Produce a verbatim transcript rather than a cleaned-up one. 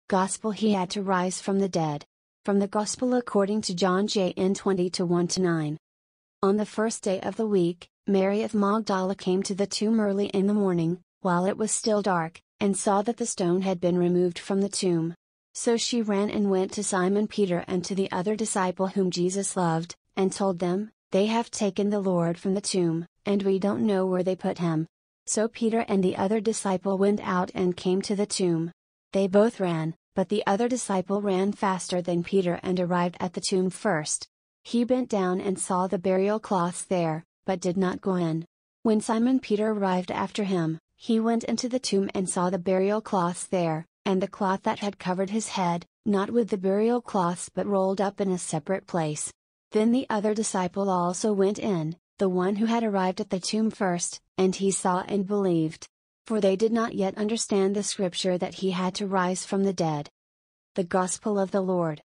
Gospel he had to rise from the dead. From the Gospel according to John J N twenty to one to nine. On the first day of the week, Mary of Magdala came to the tomb early in the morning, while it was still dark, and saw that the stone had been removed from the tomb. So she ran and went to Simon Peter and to the other disciple whom Jesus loved, and told them, "They have taken the Lord from the tomb, and we don't know where they put him." So Peter and the other disciple went out and came to the tomb. They both ran, but the other disciple ran faster than Peter and arrived at the tomb first. He bent down and saw the burial cloths there, but did not go in. When Simon Peter arrived after him, he went into the tomb and saw the burial cloths there, and the cloth that had covered his head, not with the burial cloths but rolled up in a separate place. Then the other disciple also went in, the one who had arrived at the tomb first, and he saw and believed. For they did not yet understand the scripture that he had to rise from the dead. The Gospel of the Lord.